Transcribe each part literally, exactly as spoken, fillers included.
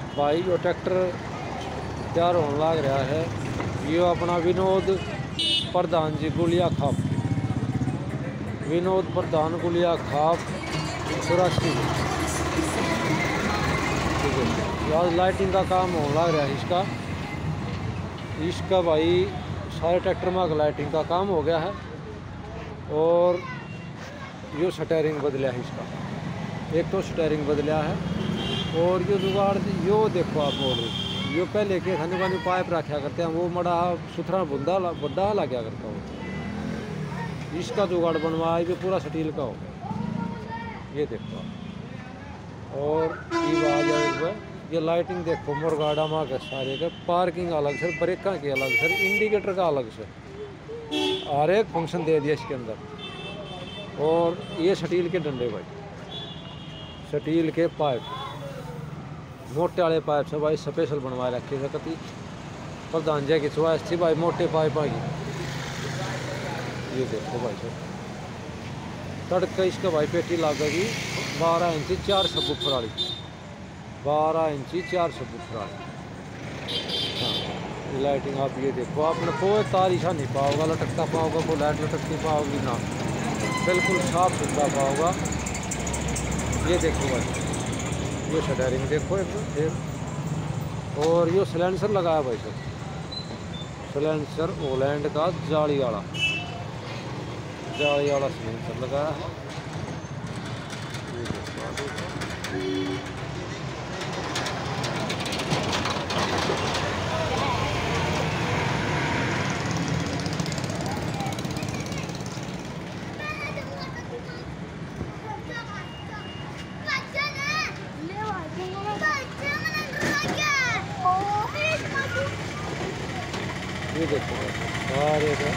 भाई जो ट्रैक्टर तैयार होने लग रहा है, ये अपना विनोद प्रधान जी गुलिया खाप, विनोद प्रधान गुलिया खाप चौरासी। आज लाइटिंग का काम होने लग रहा है इसका इसका भाई सारे ट्रैक्टर में लाइटिंग का काम हो गया है। और यो स्टेयरिंग बदलिया है इसका, एक तो स्टेयरिंग बदलिया है। और यो जुगाड़ यो देखो आप बोल रहे, यो पहले के खाने पानी पाइप रखा करते हैं, वो मड़ा सुथरा बुंदा बद्दा ला क्या करता हो। इसका जुगाड़ बनवाया भी पूरा स्टील का हो, ये देखो। और ये बात है, ये लाइटिंग देखो मुरगाड़ा माँ के सारे के, पार्किंग अलग से, ब्रेका की अलग से, इंडिकेटर का अलग से, हर एक फंक्शन दे दिया इसके अंदर। और ये स्टील के डंडे भाई, स्टील के पाइप, मोटे वाले पाइप से भाई स्पेशल बनवा रखे थे। कति प्रधान जी की चॉइस थी भाई मोटे पाइप आ गई। ये देखो भाई साहब, तड़का इसका भाई पेटी लागेगी बारह इंची चार सौ बुफर वाली, बारह इंची चार सौ बुफर वाली। हाँ लाइटिंग आप ये देखो, आपने कोई तार ईसा नहीं पाओगा, लटकता पाओगा, कोई लाइट लटकती पाओगी ना, बिल्कुल साफ सुथरा पाओगा। ये देखो भाई, ये स्टेयरिंग देखो एक फिर। और ये सिलेंसर लगाया भाई साहब, सिलेंसर ओलैंड का जाली वाला, जाली वाला सिलेंसर लगाया है। ये देखो सारे का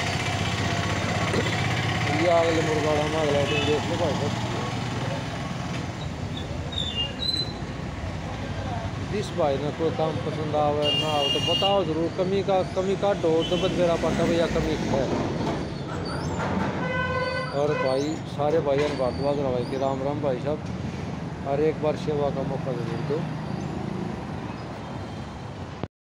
ये अगले मुरगाड़ा में अगला दिन देख लो भाई साहब। जिस भाई ने कोई काम पसंद आवे ना हो तो बताओ जरूर, कमी का कमी का डो तो बद मेरा पाटा भैया कमी है। और भाई सारे भाइयों ने बात बात भाई कि राम राम भाई साहब, हर एक बार सेवा का मौका जरूर दो।